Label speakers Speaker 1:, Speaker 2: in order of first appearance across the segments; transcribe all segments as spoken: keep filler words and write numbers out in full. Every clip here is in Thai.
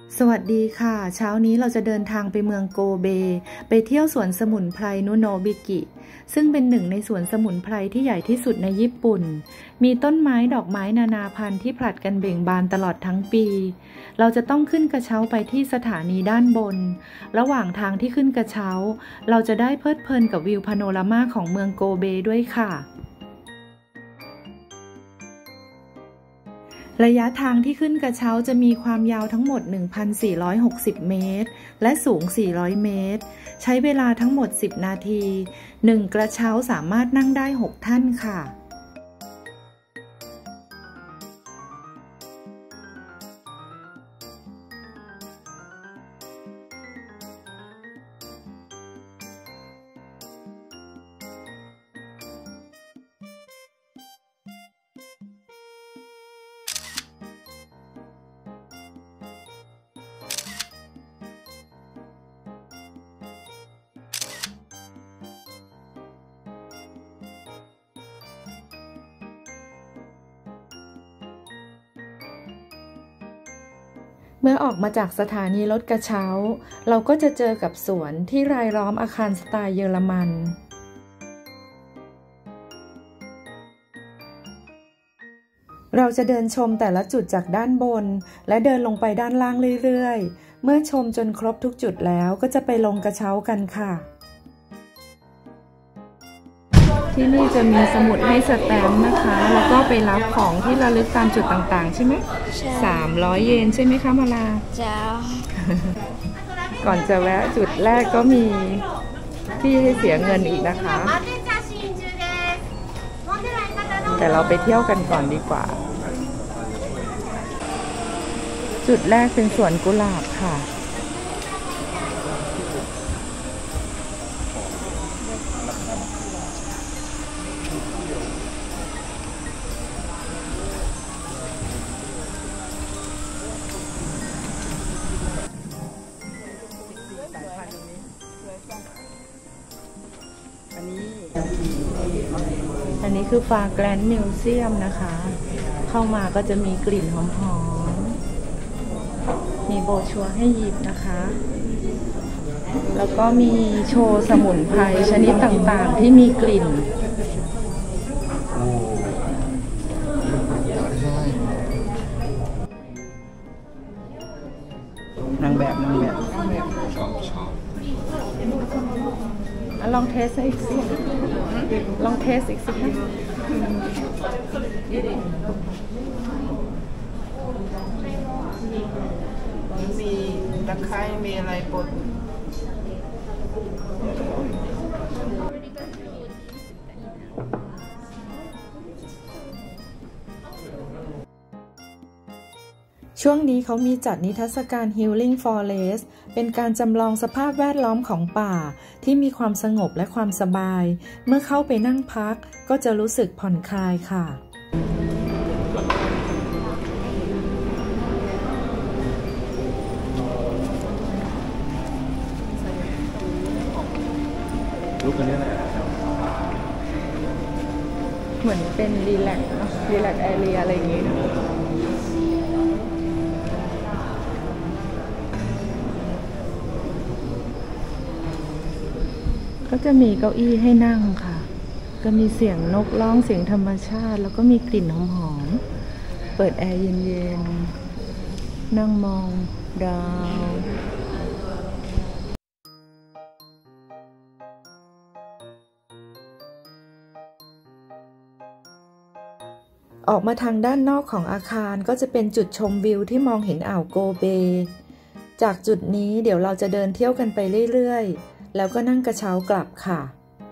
Speaker 1: สวัสดีค่ะเช้านี้เราจะเดินทางไปเมืองโกเบไปเที่ยวสวนสมุนไพรนุโนบิกิซึ่งเป็นหนึ่งในสวนสมุนไพรที่ใหญ่ที่สุดในญี่ปุ่นมีต้นไม้ดอกไม้นานาพันธุ์ที่ผลัดกันเบ่งบานตลอดทั้งปีเราจะต้องขึ้นกระเช้าไปที่สถานีด้านบนระหว่างทางที่ขึ้นกระเช้าเราจะได้เพลิดเพลินกับวิวพาโนรามาของเมืองโกเบด้วยค่ะระยะทางที่ขึ้นกระเช้าจะมีความยาวทั้งหมด หนึ่งพันสี่ร้อยหกสิบ เมตรและสูง สี่ร้อย เมตรใช้เวลาทั้งหมด สิบ นาที หนึ่ง กระเช้าสามารถนั่งได้ หก ท่านค่ะเมื่อออกมาจากสถานีรถกระเช้าเราก็จะเจอกับสวนที่รายล้อมอาคารสไตล์เยอรมันเราจะเดินชมแต่ละจุดจากด้านบนและเดินลงไปด้านล่างเรื่อยๆเมื่อชมจนครบทุกจุดแล้วก็จะไปลงกระเช้ากันค่ะที่นี่จะมีสมุดให้สแตมป์นะคะแล้วก็ไปรับของที่ระลึกตามจุดต่างๆใช่ไหมใช่สามร้อยเยนใช่ไหมคะมาลาจ้า ก่อนจะแวะจุดแรกก็มีที่ให้เสียเงินอีกนะคะแต่เราไปเที่ยวกันก่อนดีกว่าจุดแรกเป็นสวนกุหลาบค่ะอันนี้คือฟาแกรนด์มิวเซียมนะคะเข้ามาก็จะมีกลิ่นหอมๆมีโบชัวร์ให้หยิบนะคะแล้วก็มีโชว์สมุนไพรชนิดต่างๆที่มีกลิ่นนางแบบนางแบบชอบชอบลองเทสอีกสิลองเทสอีกสิคะมีตะไคร้มีอะไรปนช่วงนี้เขามีจัดนิทรรศการ Healing Forest เป็นการจำลองสภาพแวดล้อมของป่าที่มีความสงบและความสบายเมื่อเข้าไปนั่งพักก็จะรู้สึกผ่อนคลายค่ะลุกกันนี้แหละเหมือนเป็นรีแลกซ์เนาะรีแลกซ์แอเรียอะไรอย่างงี้ก็จะมีเก้าอี้ให้นั่งค่ะก็มีเสียงนกร้องเสียงธรรมชาติแล้วก็มีกลิ่นหอมๆเปิดแอร์เย็นๆนั่งมองดาวออกมาทางด้านนอกของอาคารก็จะเป็นจุดชมวิวที่มองเห็นอ่าวโกเบจากจุดนี้เดี๋ยวเราจะเดินเที่ยวกันไปเรื่อยๆแล้วก็นั่งกระเช้ากลับค่ะ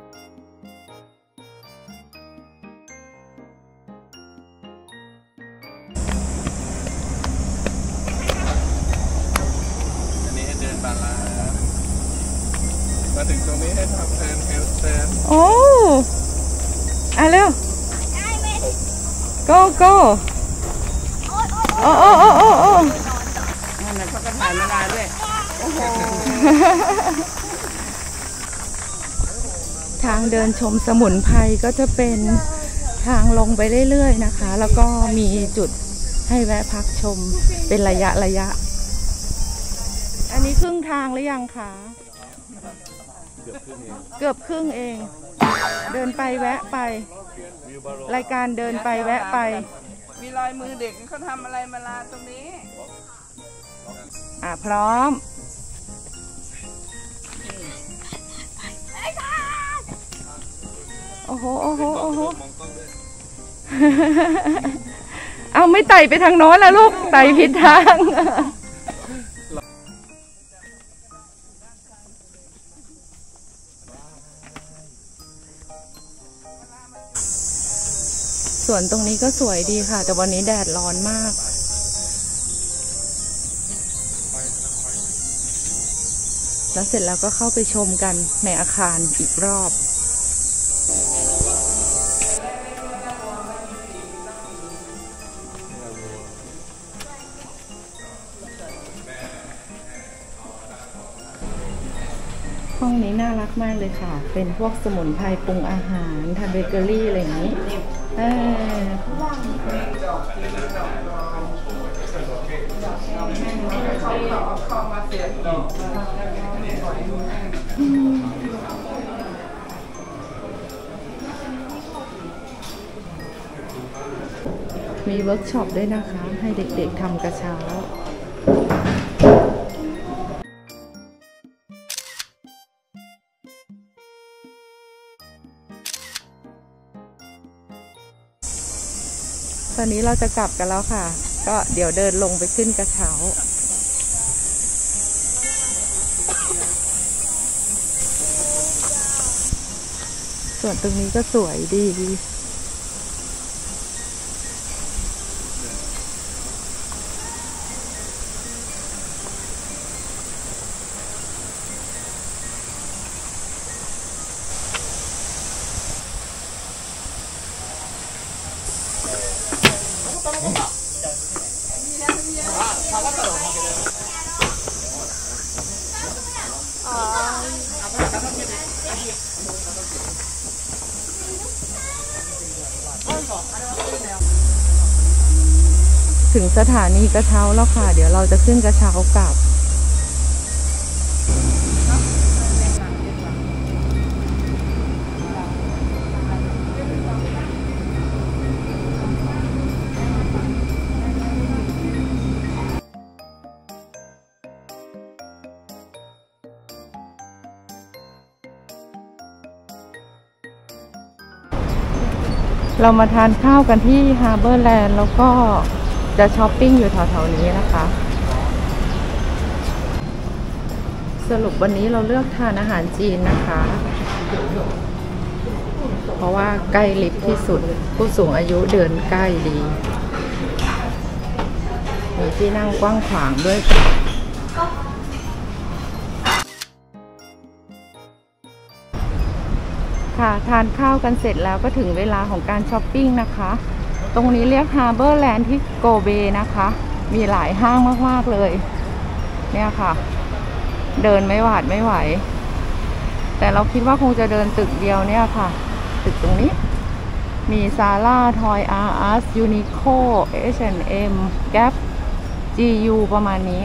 Speaker 1: อันนี้ให้เดินบาลามาถึงตรงนี้ให้ทำเทิร์นเฮลเทิร์นโอ้อ่ะเร็ว go go โอ้โอ้โอ้โอ้โอ้นั่นแหละเขาก็ถ่ายมาลาด้วยโอ้โหทางเดินชมสมุนไพรก็จะเป็นทางลงไปเรื่อยๆนะคะแล้วก็มีจุดให้แวะพักชมเป็นระยะระยะอันนี้ครึ่งทางหรือยังคะเกือบครึ่งเอง เดินไปแวะไป รายการเดินไปแวะไป
Speaker 2: มีรอยมือเด็กเขาทำอะไรมาลาตรงนี้
Speaker 1: อ่ะพร้อมโอ้โหโอ้โหโอ้โหเอาไม่ไต่ไปทางโน้นแล้วลูกไต่ผิดทางส่วนตรงนี้ก็สวยดีค่ะแต่วันนี้แดดร้อนมากแล้วเสร็จแล้วก็เข้าไปชมกันในอาคารอีกรอบห้องนี้น่ารักมากเลยค่ะเป็นพวกสมุนไพรปรุงอาหารทำเบเกอรี่อะไรอย่างนี้เออมีเวิร์กช็อปด้วยนะคะให้เด็กๆทำกระเช้าตอนนี้เราจะกลับกันแล้วค่ะก็เดี๋ยวเดินลงไปขึ้นกระเช้าส่วนตรงนี้ก็สวยดีถึงสถานีกระเช้าแล้วค่ะเดี๋ยวเราจะขึ้นกระเช้ากลับเรามาทานข้าวกันที่ฮาร์เบอร์แลนด์แล้วก็จะช้อปปิ้งอยู่แถวๆนี้นะคะสรุปวันนี้เราเลือกทานอาหารจีนนะคะเพราะว่าใกล้ลิฟต์ที่สุดผู้สูงอายุเดินใกล้ดีมีที่นั่งกว้างขวางด้วยค่ะทานข้าวกันเสร็จแล้วก็ถึงเวลาของการช้อปปิ้งนะคะตรงนี้เรียกฮาร์เบอร์แลนด์ที่โกเบนะคะมีหลายห้างมากๆเลยเนี่ยค่ะเดินไม่หวาดไม่ไหวแต่เราคิดว่าคงจะเดินตึกเดียวเนี่ยค่ะตึกตรงนี้มีซาร่าทอยอาร์อัสยูนิโคเอชแอนด์เอ็มแกปจียูประมาณนี้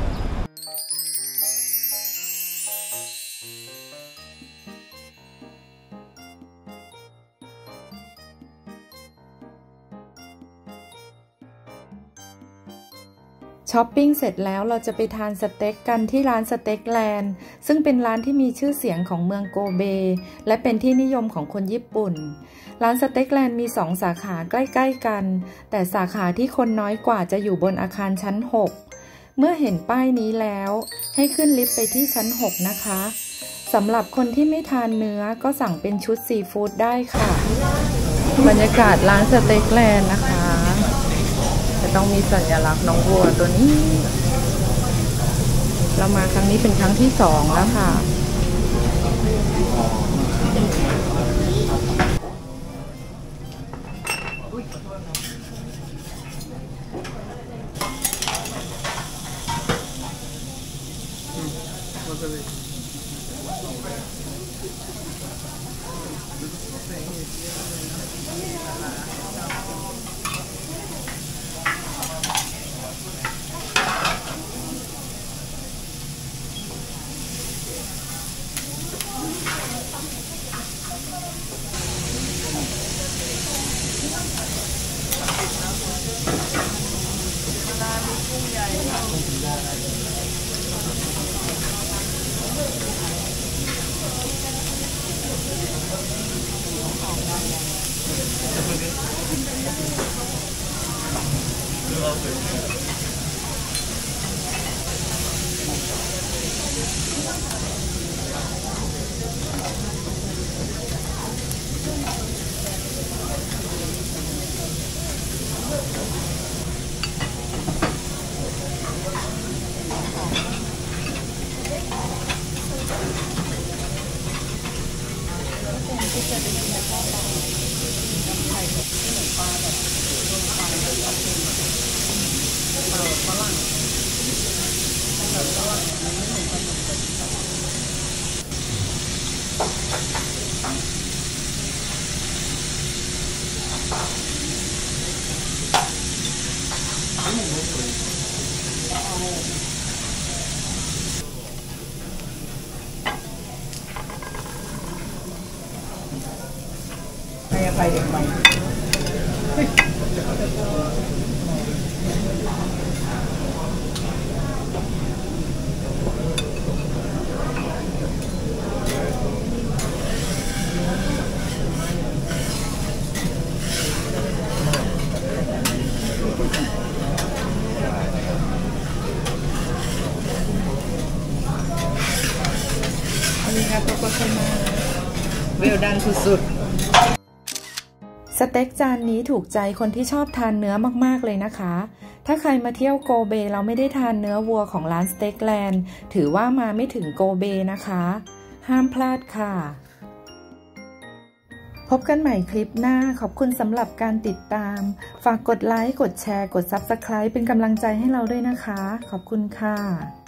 Speaker 1: ช้อปปิ้งเสร็จแล้วเราจะไปทานสเต็กกันที่ร้านสเต็กแลนด์ซึ่งเป็นร้านที่มีชื่อเสียงของเมืองโกเบและเป็นที่นิยมของคนญี่ปุ่นร้านสเต็กแลนด์มีสองสาขาใกล้ๆกันแต่สาขาที่คนน้อยกว่าจะอยู่บนอาคารชั้นหกเมื่อเห็นป้ายนี้แล้วให้ขึ้นลิฟต์ไปที่ชั้นหกนะคะสำหรับคนที่ไม่ทานเนื้อก็สั่งเป็นชุดซีฟู้ดได้ค่ะบรรยากาศร้านสเต็กแลนด์นะคะจะต้องมีสัญลักษณ์น้องวัวตัวนี้เรามาครั้งนี้เป็นครั้งที่สองแล้วค่ะ
Speaker 2: กุ้งใหญ่ให้อภัยเด็กใหม่อันนี้ครับก็เข้ามาเวลดันสุดๆ
Speaker 1: สเต็กจานนี้ถูกใจคนที่ชอบทานเนื้อมากๆเลยนะคะ ถ้าใครมาเที่ยวโกเบเราไม่ได้ทานเนื้อวัวของร้านสเต็กแลนด์ถือว่ามาไม่ถึงโกเบนะคะห้ามพลาดค่ะพบกันใหม่คลิปหน้าขอบคุณสำหรับการติดตามฝากกดไลค์กดแชร์กด ซับสไครบ์ เป็นกำลังใจให้เราด้วยนะคะขอบคุณค่ะ